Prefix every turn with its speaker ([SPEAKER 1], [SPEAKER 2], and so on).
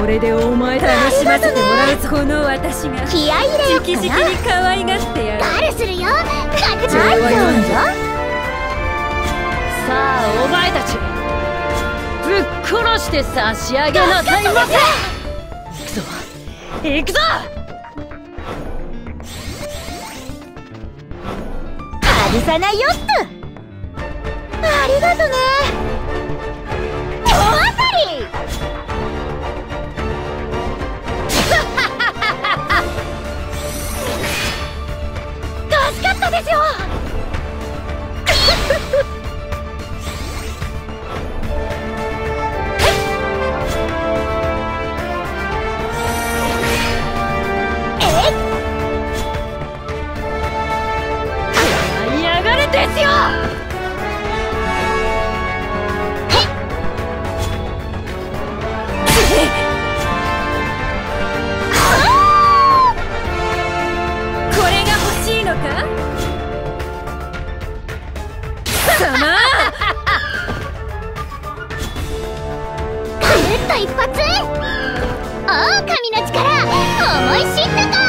[SPEAKER 1] これでお前楽しませてもらうぞ。この私が
[SPEAKER 2] 気合い入れよっかな。
[SPEAKER 1] 直々に可愛がってやる。
[SPEAKER 2] ガルするよ。確
[SPEAKER 1] 実は何だ。
[SPEAKER 3] さあお前たちぶっ殺して差し上げなさいませ。行くぞ行くぞ。
[SPEAKER 2] 外さないよっと。ありがとね。大当たり。助かったですよ。
[SPEAKER 3] 嫌がるですよ。
[SPEAKER 1] これが欲しいのか貴様。
[SPEAKER 2] ぐるっと一発。狼の力思い知ったか。